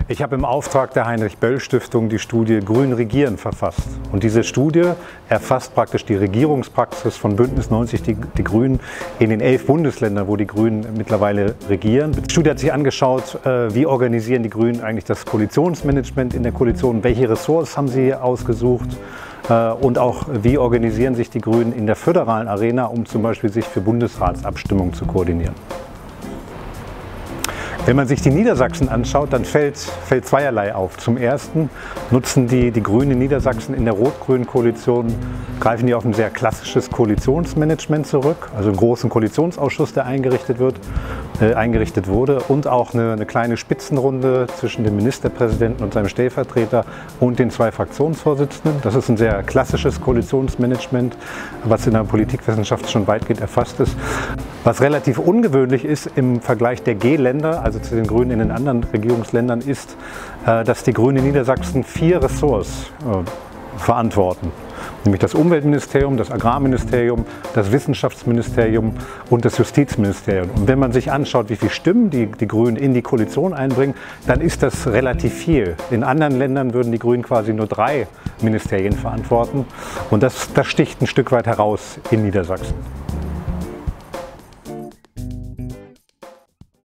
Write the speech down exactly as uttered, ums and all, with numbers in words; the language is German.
Ich habe im Auftrag der Heinrich-Böll-Stiftung die Studie Grün regieren verfasst. Und diese Studie erfasst praktisch die Regierungspraxis von Bündnis neunzig Die, die Grünen in den elf Bundesländern, wo die Grünen mittlerweile regieren. Die Studie hat sich angeschaut, wie organisieren die Grünen eigentlich das Koalitionsmanagement in der Koalition, welche Ressorts haben sie ausgesucht und auch wie organisieren sich die Grünen in der föderalen Arena, um zum Beispiel sich für Bundesratsabstimmungen zu koordinieren. Wenn man sich die Niedersachsen anschaut, dann fällt, fällt zweierlei auf. Zum Ersten nutzen die, die Grünen in Niedersachsen in der rot-grünen Koalition, greifen die auf ein sehr klassisches Koalitionsmanagement zurück, also einen großen Koalitionsausschuss, der eingerichtet, wird, äh, eingerichtet wurde, und auch eine, eine kleine Spitzenrunde zwischen dem Ministerpräsidenten und seinem Stellvertreter und den zwei Fraktionsvorsitzenden. Das ist ein sehr klassisches Koalitionsmanagement, was in der Politikwissenschaft schon weitgehend erfasst ist. Was relativ ungewöhnlich ist im Vergleich der G-Länder, also zu den Grünen in den anderen Regierungsländern, ist, dass die Grünen in Niedersachsen vier Ressorts verantworten. Nämlich das Umweltministerium, das Agrarministerium, das Wissenschaftsministerium und das Justizministerium. Und wenn man sich anschaut, wie viele Stimmen die, die Grünen in die Koalition einbringen, dann ist das relativ viel. In anderen Ländern würden die Grünen quasi nur drei Ministerien verantworten. Und das, das sticht ein Stück weit heraus in Niedersachsen.